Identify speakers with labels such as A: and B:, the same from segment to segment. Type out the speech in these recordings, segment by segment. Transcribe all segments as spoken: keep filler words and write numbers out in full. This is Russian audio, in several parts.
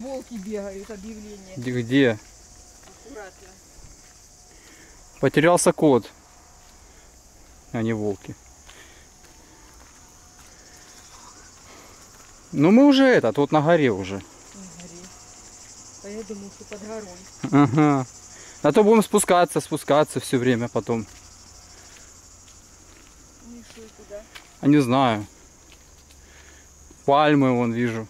A: Волки бегают, объявление.
B: Где?
A: Аккуратно.
B: Потерялся кот, а не волки. Ну мы уже это, тут на горе уже.
A: На горе. А я думал, что под горой.
B: Ага. А то будем спускаться, спускаться все время потом.
A: Ну и что, и куда?
B: А не знаю. Пальмы вон вижу.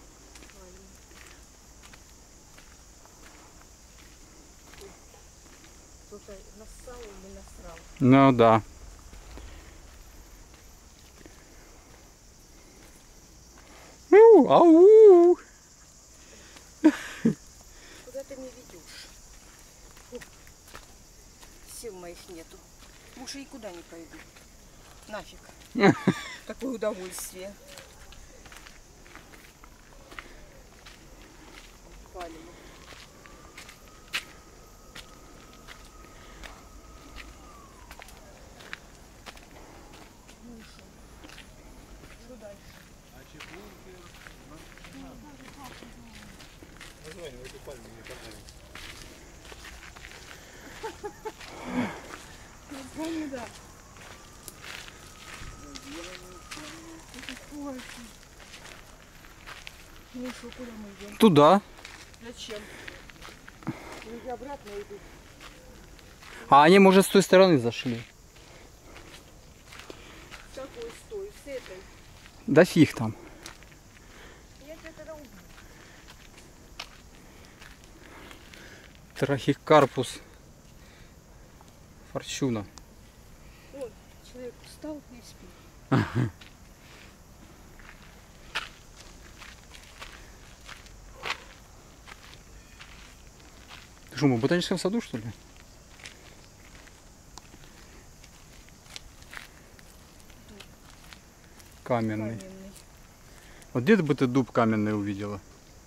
A: Кто-то нассал или насрал.
B: Ну да. У, ау!
A: Куда ты меня ведешь? Фу. Сил моих нету. Муж и куда не пойду. Нафиг. Такое удовольствие. Пальмы. Ну и что? Что дальше?
C: Название в этой пальме мне понравилось.
A: Помню, да. Ну и что, куда мы идем?
B: Туда.
A: Зачем? Люди обратно идут.
B: А они, может, с той стороны зашли.
A: С какой стой? С этой.
B: Да фиг там.
A: Я тебя тогда убью.
B: Трахикарпус форчуна.
A: Вот, человек встал и спит.
B: Ты что, мы в ботаническом саду, что ли? Каменный.
A: Каменный.
B: Вот где бы ты дуб каменный увидела?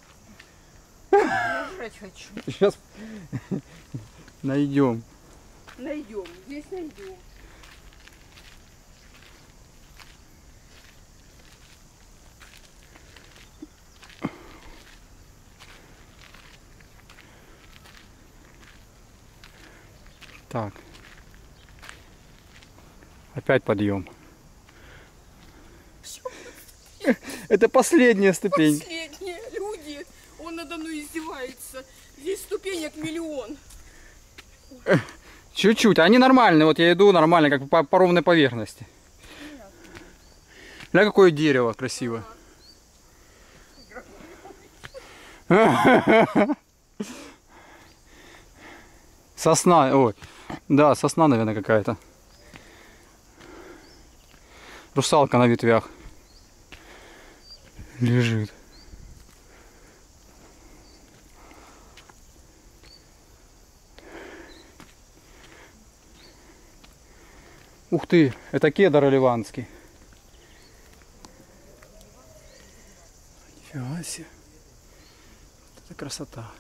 A: Я жрать хочу.
B: Сейчас найдем.
A: Найдем. Здесь найдем.
B: Так. Опять подъем. Это последняя ступень.
A: Последние люди. Он надо мной издевается. Здесь ступенек миллион.
B: Чуть-чуть. Они нормальные. Вот я иду нормально, как по, по ровной поверхности. Бля, какое дерево красивое. Сосна. Ой. Да, сосна, наверное, какая-то. Русалка на ветвях лежит. Ух ты, это кедр ливанский. Нифига себе. Это красота.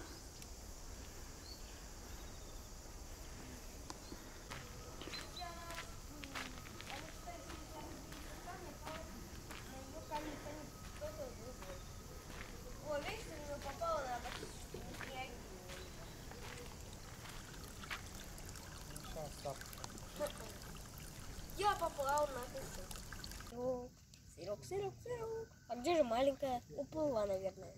D: Я поплавал на песок. Сырок, сырок, сырок. А где же маленькая? Уплыла, наверное.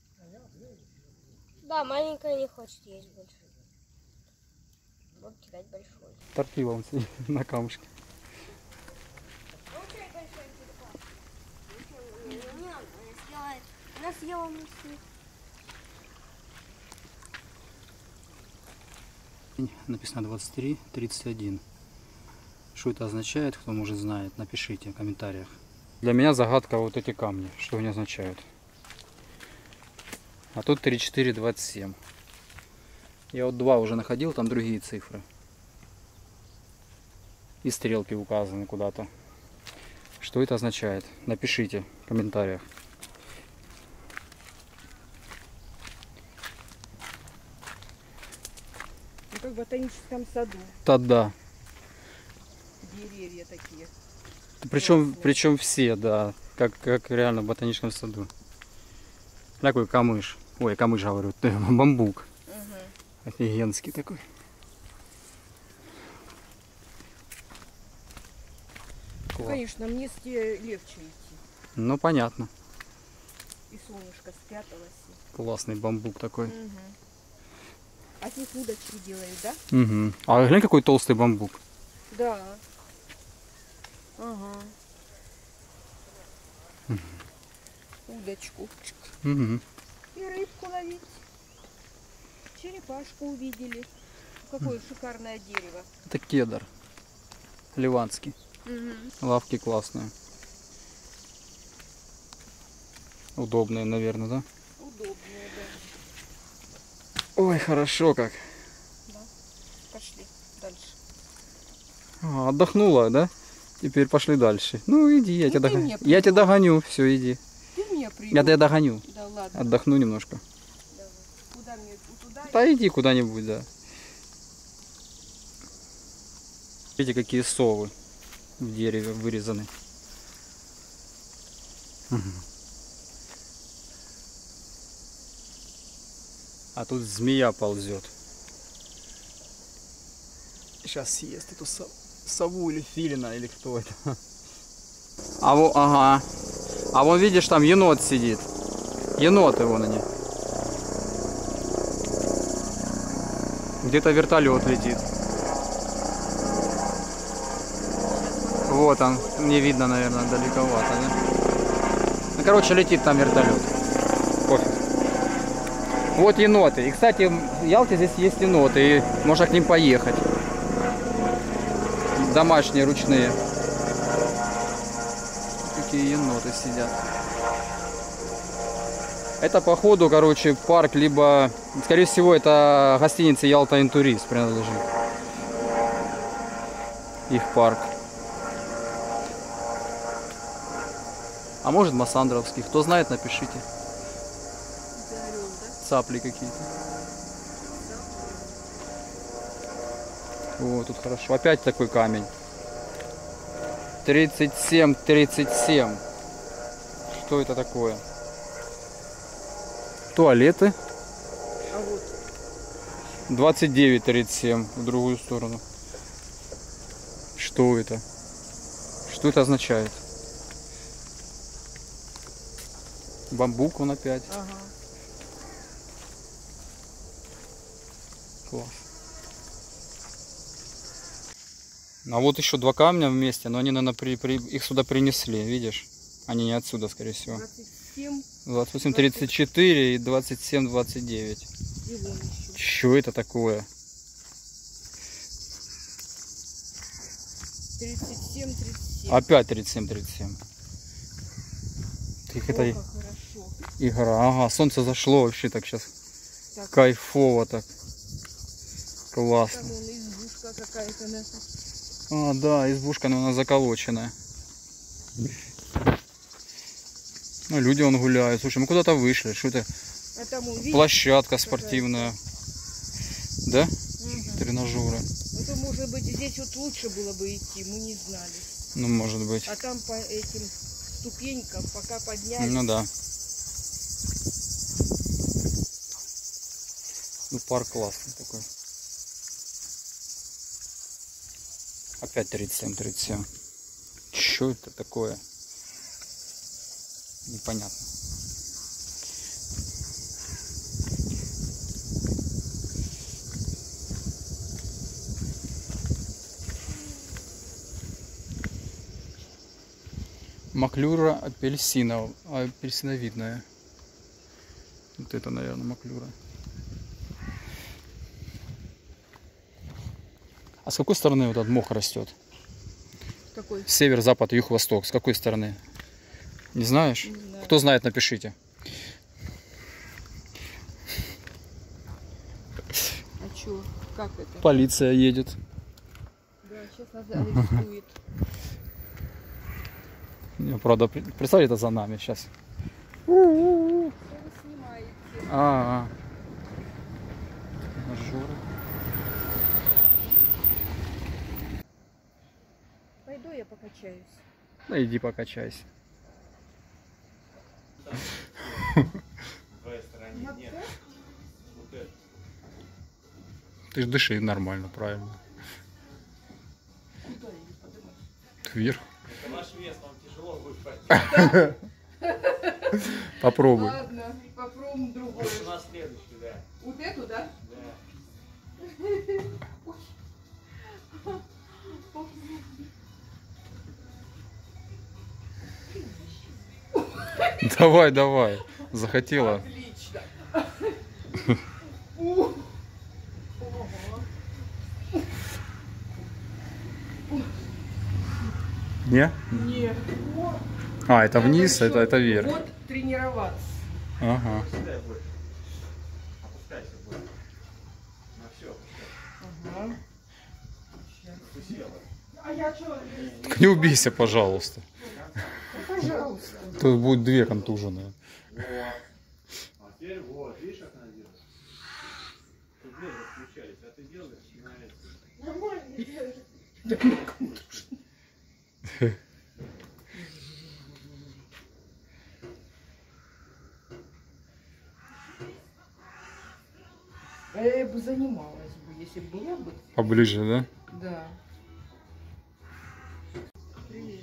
D: Да, маленькая не хочет есть больше. Вот кидать большой.
B: Торпила он сидит на камушке.
D: Получай большой черепах. Не, не надо, она съела. Она съела мусор.
B: Написано двадцать три тридцать один. Что это означает, кто может знает, напишите в комментариях. Для меня загадка вот эти камни, что они означают. А тут тридцать четыре двадцать семь. Я вот два уже находил, там другие цифры. И стрелки указаны куда-то. Что это означает? Напишите в комментариях.
A: Ну, как в ботаническом саду.
B: Та-да.
A: Деревья такие.
B: Причем, причем все, да. Как, как реально в ботаническом саду. Такой камыш. Ой, камыш говорю, бамбук.
A: Угу.
B: Офигенский такой. Класс.
A: Конечно, мне с тебе легче идти.
B: Ну понятно.
A: И солнышко спряталось.
B: Классный бамбук такой.
A: Угу. А здесь удочки делают, да?
B: Угу. А глянь, какой толстый бамбук.
A: Да. Ага. Удочку.
B: Угу.
A: И рыбку ловить. Черепашку увидели. Какое шикарное дерево.
B: Это кедр. Ливанский.
A: Угу.
B: Лавки классные. Удобные, наверное, да?
A: Удобные, да.
B: Ой, хорошо как.
A: Да. Пошли дальше.
B: А, отдохнула, да? Теперь пошли дальше. Ну иди, я,
A: Ну,
B: тебя,
A: ты
B: догоню.
A: меня
B: я тебя догоню. Все, иди.
A: Ты меня привел.
B: Я тебя догоню.
A: Да ладно.
B: Отдохну немножко.
A: Давай. Куда мне? Туда?
B: Да иди куда-нибудь, да. Видите, какие совы в дереве вырезаны. А тут змея ползет. Сейчас съест эту сову, сову или филина, или кто это. А во, ага. А вон видишь, там енот сидит. Еноты вон они. Где-то вертолет летит. Вот он. Не видно, наверное, далековато, да? Ну, короче, летит там вертолет. Пофиг. Вот еноты. И, кстати, в Ялте здесь есть еноты. И можно к ним поехать. Домашние, ручные. Какие еноты сидят. Это, походу, короче, парк, либо... Скорее всего, это гостиница Ялта Интурист принадлежит. Их парк. А может, Массандровский. Кто знает, напишите. Цапли какие-то. О, тут хорошо. Опять такой камень. тридцать семь тридцать семь. Что это такое? Туалеты.
A: А вот.
B: двадцать девять тридцать семь в другую сторону. Что это? Что это означает? Бамбук он опять.
A: Ага.
B: Класс. А вот еще два камня вместе, но они, наверное, при, при, их сюда принесли, видишь? Они не отсюда, скорее всего.
A: двадцать семь.
B: двадцать восемь тридцать четыре и двадцать семь двадцать девять.
A: И вон еще.
B: Что это такое?
A: тридцать семь тридцать семь.
B: Опять тридцать семь тридцать семь. Их это
A: О, как хорошо.
B: игра. Ага, солнце зашло вообще так сейчас.
A: Так.
B: Кайфово так. Классно.
A: Там вон избушка какая-то наша.
B: А, да, избушка, но она заколоченная. Ну, люди вон гуляют. Слушай, мы куда-то вышли. Что это?
A: А там вон, видишь,
B: Площадка спортивная. Да?
A: Угу.
B: Тренажеры.
A: Это, может быть, здесь вот лучше было бы идти, мы не знали.
B: Ну, может быть.
A: А там по этим ступенькам пока поднялись.
B: Ну да. Ну, парк классный такой. Опять тридцать семь тридцать семь. Что это такое? Непонятно. Маклюра апельсинов, апельсиновидная. Вот это, наверное, маклюра. А с какой стороны вот этот мох растет?
A: Какой?
B: Север, запад, юг, восток. С какой стороны? Не знаешь?
A: Не знаю.
B: Кто знает, напишите.
A: А чё? Как это?
B: Полиция едет.
A: Да, сейчас нас арестует.
B: Не, правда, при- представь, это за нами сейчас.
A: Что вы снимаете?
B: А, -а. Тренажеры.
A: Пойду я покачаюсь.
B: Да иди покачайся.
C: В твоей стороне нет.
B: Ты ж дыши нормально, правильно. Вверх.
C: Ваш вес вам тяжело будет пройти.
B: Попробуй.
A: Ладно, попробуем другой.
C: У нас следующий, да.
A: Вот эту, да?
C: Да.
B: Давай, давай. Захотела.
A: Отлично.
B: Не?
A: Нет.
B: А, это вниз,
A: Надо
B: это,
A: еще
B: это вверх.
A: Вот тренироваться.
B: Ага.
C: Опускайся больше. Опускайся больше. Ну все, опускайся.
A: Ага.
C: Ты села.
A: А я что?
B: Не убейся, пожалуйста.
A: Пожалуйста.
B: Тут будет две контуженные.
C: Вот. А теперь вот, видишь, как она делает? Тут две включались, а ты делаешь на это.
A: Нормально делаешь. А я бы занималась бы, если бы была бы.
B: Поближе, да?
A: Да. Привет.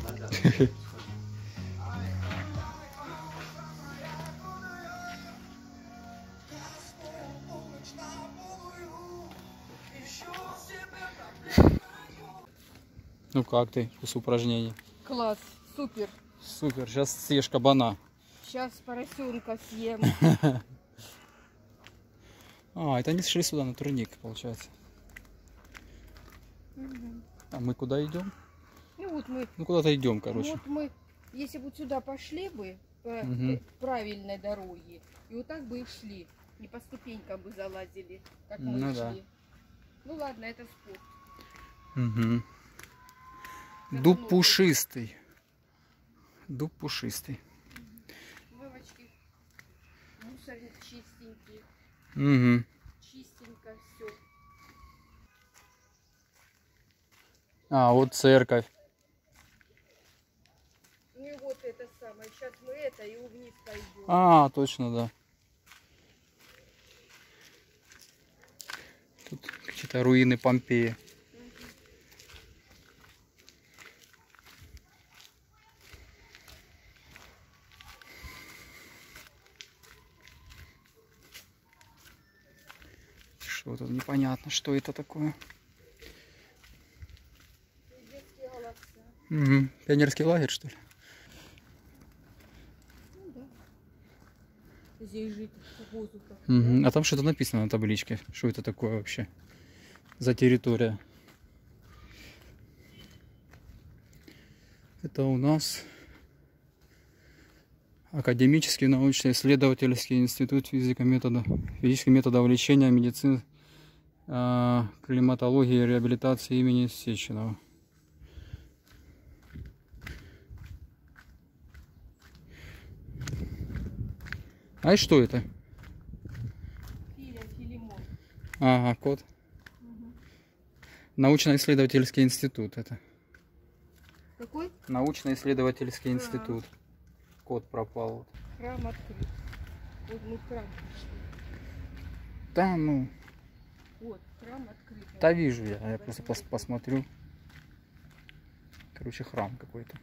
B: Ну как ты после упражнений?
A: Класс, супер.
B: Супер, сейчас съешь кабана.
A: Сейчас поросенка съем.
B: А, это они шли сюда на турник, получается. А мы куда идем?
A: Ну вот мы,
B: Ну куда-то идем, короче.
A: вот мы, если бы сюда пошли бы по
B: Мгм.
A: э, правильной дороге, и вот так бы и шли, не по ступенькам бы залазили, как мы
B: Ну
A: шли.
B: да.
A: Ну ладно, это спорт.
B: Угу.
A: Это
B: Дуб
A: новый.
B: пушистый. Дуб пушистый.
A: Вовочки, мусорник чистенький,
B: Угу.
A: чистенько все.
B: А, вот церковь.
A: Ну и вот это самое, сейчас мы это и вниз пойдем.
B: А, точно, да. Тут какие-то руины Помпеи. Что тут непонятно, что это такое.
A: Детские голоса.
B: Угу. Пионерский лагерь, что ли?
A: Ну да. Здесь жить в воздухе.
B: Угу. А там что-то написано на табличке. Что это такое вообще за территория? Это у нас Академический научно-исследовательский институт физика метода, физических методов лечения, медицины, э, климатологии и реабилитации имени Сеченова. А и что это?
A: Филя, Филимон.
B: Ага, код.
A: Угу.
B: Научно-исследовательский институт это.
A: Какой?
B: Научно-исследовательский
A: А.
B: институт. Код пропал. Вот.
A: Храм открыт. Вот мы в храм пришли.
B: Да ну,
A: Вот, храм открыт.
B: да вижу я, я просто пос посмотрю. Короче, храм какой-то.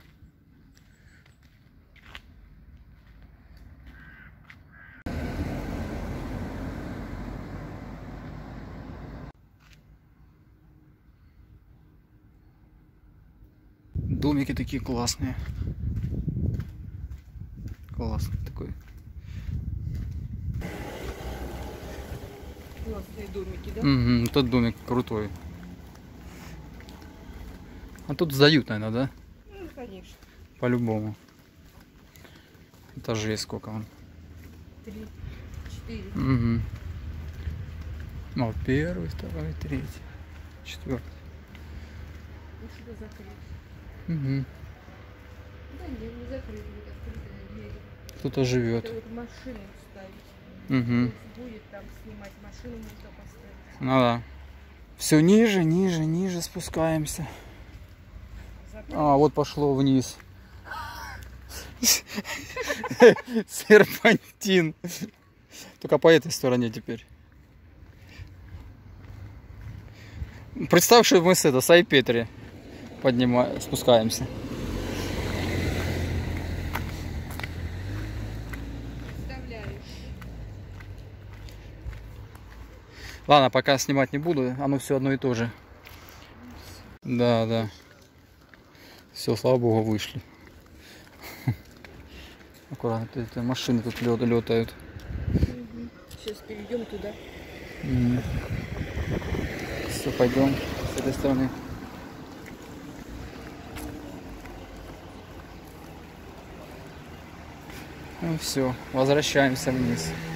B: Домики такие классные. Классный такой.
A: Классные домики, да?
B: Угу, тот домик крутой. А тут сдают, наверное, да?
A: Ну, конечно.
B: По-любому. Этажей сколько он?
A: Три, четыре.
B: Угу. Ну, первый, второй, третий, четвертый.
A: Ну, что закрыто.
B: Угу.
A: Да нет, не закрыто, вот открытые двери.
B: Кто-то живет.
A: Это вот машину ставить.
B: Угу.
A: Будет там снимать машину, можно поставить.
B: Ну да. Все ниже, ниже, ниже спускаемся. А, вот пошло вниз. Серпантин. Только по этой стороне теперь. Представь, что мы с это, с Айпетри поднимаем, спускаемся. Ладно, пока снимать не буду, оно все одно и то же. Да, да. Все, слава богу, вышли. Аккуратно, это машины тут летают.
A: Сейчас перейдем туда.
B: Угу. Все, пойдем с этой стороны. Ну все, возвращаемся вниз.